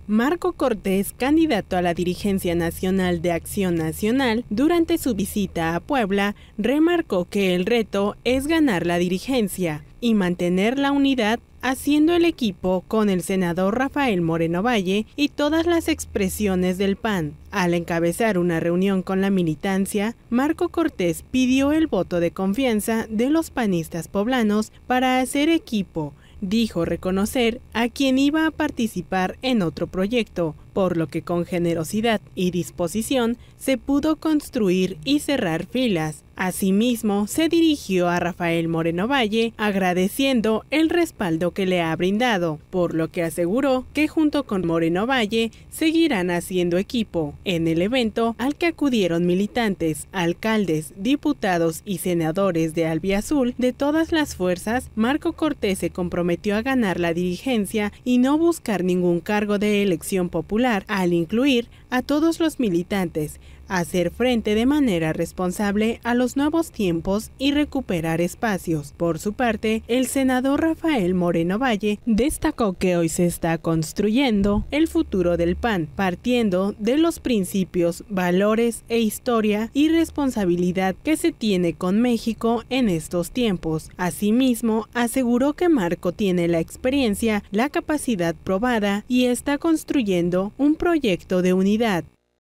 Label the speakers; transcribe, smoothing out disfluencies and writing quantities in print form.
Speaker 1: Marco Cortés, candidato a la dirigencia nacional de Acción Nacional, durante su visita a Puebla, remarcó que el reto es ganar la dirigencia y mantener la unidad, haciendo el equipo con el senador Rafael Moreno Valle y todas las expresiones del PAN. Al encabezar una reunión con la militancia, Marco Cortés pidió el voto de confianza de los panistas poblanos para hacer equipo. Dijo reconocer a quien iba a participar en otro proyecto, por lo que con generosidad y disposición se pudo construir y cerrar filas. Asimismo, se dirigió a Rafael Moreno Valle agradeciendo el respaldo que le ha brindado, por lo que aseguró que junto con Moreno Valle seguirán haciendo equipo. En el evento al que acudieron militantes, alcaldes, diputados y senadores de Albiazul de todas las fuerzas, Marco Cortés se comprometió a ganar la dirigencia y no buscar ningún cargo de elección popular, al incluir a todos los militantes, hacer frente de manera responsable a los nuevos tiempos y recuperar espacios. Por su parte, el senador Rafael Moreno Valle destacó que hoy se está construyendo el futuro del PAN, partiendo de los principios, valores e historia y responsabilidad que se tiene con México en estos tiempos. Asimismo, aseguró que Marco tiene la experiencia, la capacidad probada y está construyendo un proyecto de unidad.